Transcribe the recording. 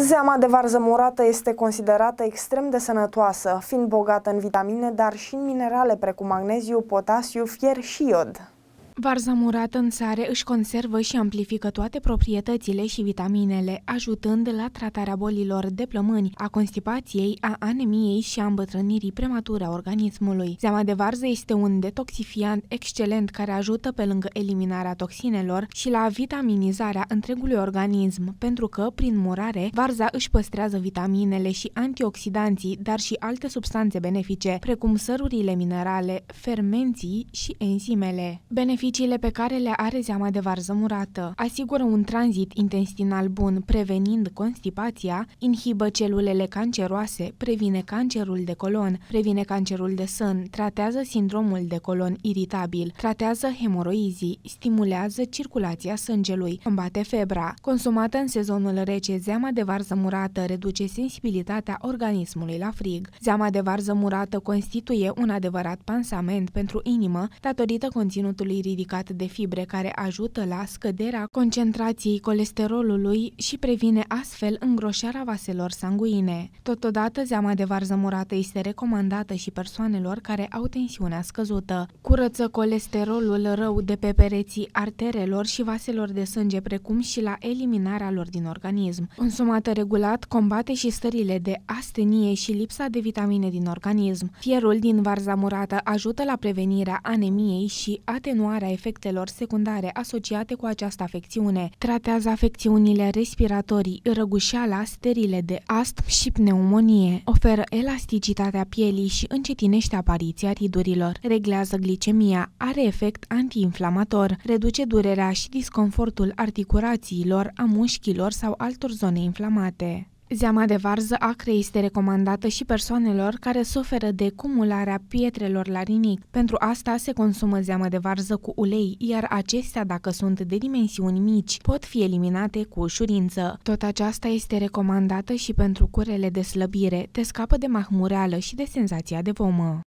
Zeama de varză murată este considerată extrem de sănătoasă, fiind bogată în vitamine, dar și în minerale precum magneziu, potasiu, fier și iod. Varza murată în sare își conservă și amplifică toate proprietățile și vitaminele, ajutând la tratarea bolilor de plămâni, a constipației, a anemiei și a îmbătrânirii premature a organismului. Zeama de varză este un detoxifiant excelent care ajută pe lângă eliminarea toxinelor și la vitaminizarea întregului organism, pentru că, prin murare, varza își păstrează vitaminele și antioxidanții, dar și alte substanțe benefice, precum sărurile minerale, fermenții și enzimele. Beneficiile pe care le are zeama de varză murată: asigură un tranzit intestinal bun, prevenind constipația, inhibă celulele canceroase, previne cancerul de colon, previne cancerul de sân, tratează sindromul de colon iritabil, tratează hemoroizii, stimulează circulația sângelui, combate febra. Consumată în sezonul rece, zeama de varză murată reduce sensibilitatea organismului la frig. Zeama de varză murată constituie un adevărat pansament pentru inimă datorită conținutului ridicat de fibre care ajută la scăderea concentrației colesterolului și previne astfel îngroșarea vaselor sanguine. Totodată, zeama de varză murată este recomandată și persoanelor care au tensiunea scăzută. Curăță colesterolul rău de pe pereții arterelor și vaselor de sânge, precum și la eliminarea lor din organism. Consumată regulat, combate și stările de astenie și lipsa de vitamine din organism. Fierul din varza murată ajută la prevenirea anemiei și atenuarea efectelor secundare asociate cu această afecțiune. Tratează afecțiunile respiratorii, răgușeala, stările de astm și pneumonie. Oferă elasticitatea pielii și încetinește apariția ridurilor. Reglează glicemia, are efect antiinflamator, reduce durerea și disconfortul articulațiilor, a mușchilor sau altor zone inflamate. Zeama de varză acre este recomandată și persoanelor care suferă de cumularea pietrelor la rinic. Pentru asta se consumă zeamă de varză cu ulei, iar acestea, dacă sunt de dimensiuni mici, pot fi eliminate cu ușurință. Tot aceasta este recomandată și pentru curele de slăbire, te scapă de mahmureală și de senzația de vomă.